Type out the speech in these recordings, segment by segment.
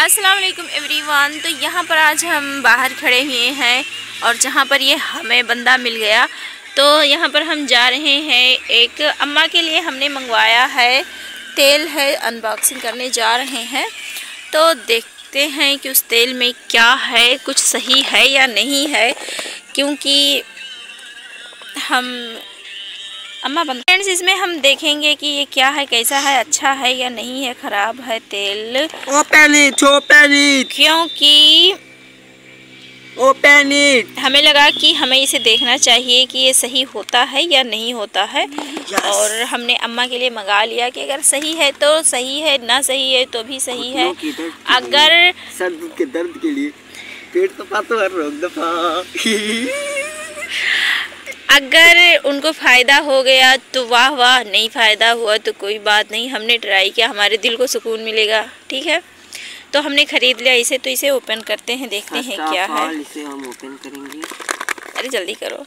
अस्सलाम वालेकुम एवरीवन। तो यहाँ पर आज हम बाहर खड़े हुए हैं और जहाँ पर ये हमें बंदा मिल गया तो यहाँ पर हम जा रहे हैं। एक अम्मा के लिए हमने मंगवाया है, तेल है, अनबॉक्सिंग करने जा रहे हैं। तो देखते हैं कि उस तेल में क्या है, कुछ सही है या नहीं है, क्योंकि हम अम्मा बंद। फ्रेंड्स, इसमें हम देखेंगे कि ये क्या है, कैसा है, अच्छा है या नहीं है, ख़राब है तेल। Open it. क्योंकि ओपन इट। हमें लगा कि हमें इसे देखना चाहिए कि ये सही होता है या नहीं होता है। और हमने अम्मा के लिए मंगा लिया कि अगर सही है तो सही है, ना सही है तो भी सही है। अगर सर के दर्द के लिए पेट तो पातो हर रोक दफा। अगर उनको फ़ायदा हो गया तो वाह वाह, नहीं फ़ायदा हुआ तो कोई बात नहीं। हमने ट्राई किया, हमारे दिल को सुकून मिलेगा। ठीक है, तो हमने ख़रीद लिया इसे। तो इसे ओपन करते हैं, देखते हैं क्या है। इसे हम ओपन करेंगे। अरे जल्दी करो।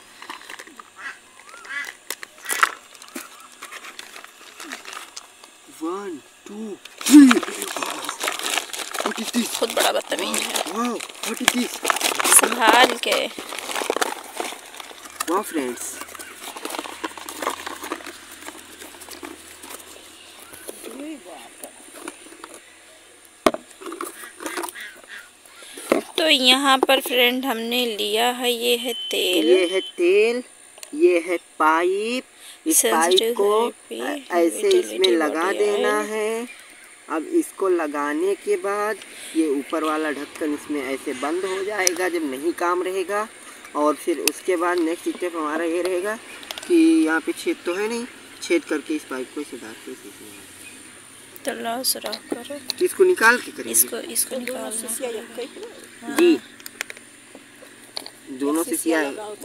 One, two, three. What is this? खुद बड़ा बदतमीज है। Wow, what is this? संभाल के। Wow, friends. तो यहाँ पर फ्रेंड हमने लिया है, ये है तेल, ये है पाइप। इस पाइप को ऐसे इसमें लगा देना है। अब इसको लगाने के बाद ये ऊपर वाला ढक्कन इसमें ऐसे बंद हो जाएगा जब नहीं काम रहेगा। और फिर उसके बाद नेक्स्ट स्टेप हमारा ये रहेगा कि यहाँ पे छेद तो है नहीं, छेद करके इस पाइप को इसे डाल के तला सुराख करो। इसको निकाल के करेंगे। इसको निकाल जी, दोनों शीशियाँ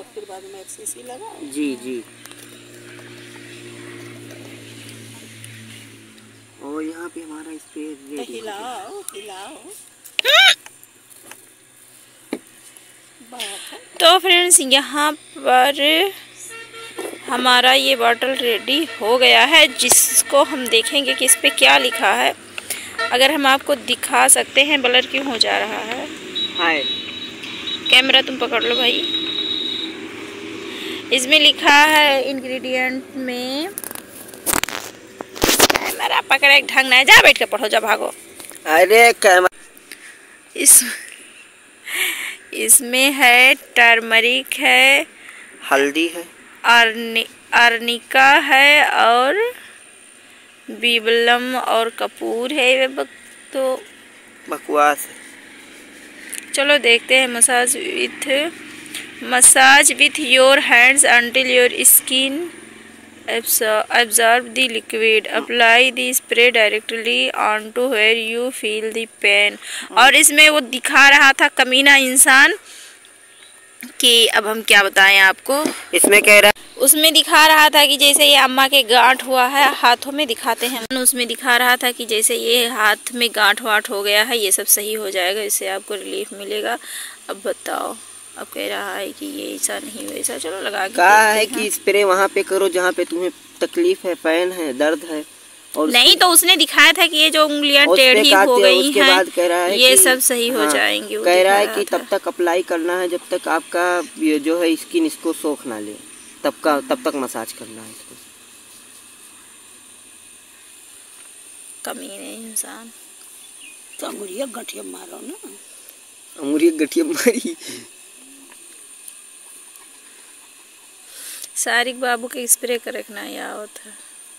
जी। और यहाँ पे हमारा स्प्रे हिलाओ। तो फ्रेंड्स, यहाँ पर हमारा ये बॉटल रेडी हो गया है, जिसको हम देखेंगे कि इस पे क्या लिखा है। अगर हम आपको दिखा सकते हैं, ब्लर क्यों हो जा रहा है। हाय, कैमरा तुम पकड़ लो भाई। इसमें लिखा है इंग्रेडिएंट में, कैमरा पकड़े ढंग नहीं, जा बैठ के पढ़ो, जा भागो। अरे कैमरा। इसमें है टर्मरिक है, हल्दी है, अर्निका है और बीबलम और कपूर है। तो बकवास है। चलो देखते हैं। Massage with your hands until your skin absorb the liquid, apply the spray directly onto where you feel the pain। और इसमें वो दिखा रहा था कमीना इंसान कि अब हम क्या बताएं आपको। इसमें कह रहा, उसमें दिखा रहा था कि जैसे ये अम्मा के गांठ हुआ है, हाथों में दिखाते हैं, उसमें दिखा रहा था कि जैसे ये हाथ में गांठ वाठ हो गया है, ये सब सही हो जाएगा, इससे आपको रिलीफ मिलेगा। अब बताओ, अब कह रहा है कि ये ऐसा नहीं वैसा। चलो लगा के कहा है कि स्प्रे वहाँ पे करो जहाँ पे तुम्हें तकलीफ है, पेन है, दर्द है। और नहीं तो उसने दिखाया था कि ये जो उंगलियां टेढ़ी हो गई हैं, ये सब सही हो जाएंगी। कह रहा है कि तब तक अप्लाई करना है जब तक आपका ये जो है स्किन इसको सोख ना ले, तब तक मसाज करना है इसको। कमीने इंसान। तो अंगुरिया गठिया मारो ना, अंगुरिया गठिया मारी। सारिक बाबू के स्प्रे कर रखना या होता।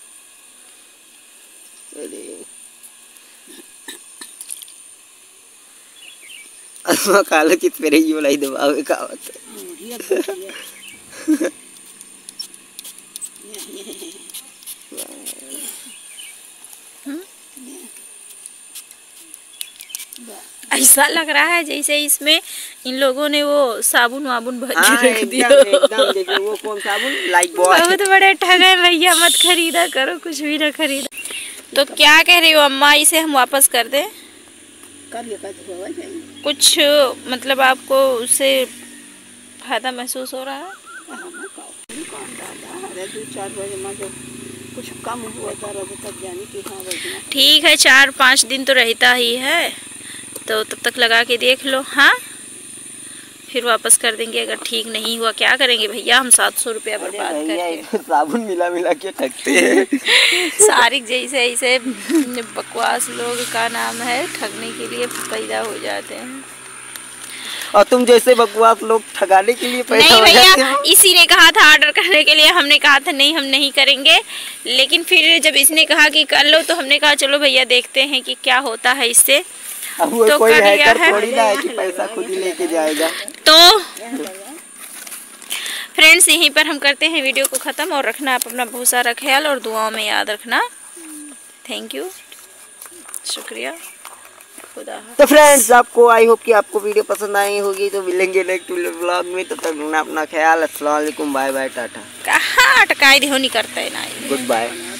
अरे काला की स्प्रे ही वाला ही दबावे का होता ऐसा लग रहा है जैसे इसमें इन लोगों ने वो साबुन वाबुन भर के रख दिया। एकदम देखिए वो कौन साबुन, लाइक बॉय। बहुत बड़े ठग है भैया, मत खरीदा करो, कुछ भी ना खरीदा। तो क्या कह रही हो अम्मा, इसे हम वापस कर दें? कुछ मतलब आपको उससे फायदा महसूस हो रहा है? कुछ कम हुआ था तब जाने की। हाँ, ठीक है, 4-5 दिन तो रहता ही है। तो तो तब तक लगा के देख लो। हाँ, फिर वापस कर देंगे अगर ठीक नहीं हुआ। क्या करेंगे भैया, हम 700 रुपया बर्बाद करके साबुन मिला मिला के ठगते हैं। सारिक जैसे ऐसे बकवास लोग का नाम है, ठगने के लिए पैदा हो जाते हैं। और तुम जैसे बकवास लोग ठगाने के लिए पैदा नहीं भैया, इसी ने कहा था ऑर्डर करने के लिए, हमने कहा था नहीं हम नहीं करेंगे, लेकिन फिर जब इसने कहा कि कर लो तो हमने कहा चलो भैया देखते हैं कि क्या होता है इससे। अब वो तो कोई कर लिया हैकर है। थोड़ी ना है कि पैसा खुद ही लेके जाएगा। तो फ्रेंड्स यहीं पर हम करते हैं वीडियो को ख़त्म, और रखना आप अपना बहुत सारा ख्याल और दुआओं में याद रखना। थैंक यू, शुक्रिया, खुदा हाफ़िज़। तो फ्रेंड्स आपको आई होप कि आपको वीडियो पसंद आई होगी। तो मिलेंगे नेक्स्ट व्लॉग में, तो तक रखना अपना ख्याल। अस्सलाम वालेकुम, बाय बाय, टाटा। कहाँ अटकाई देहो नहीं करता है ना। Good bye.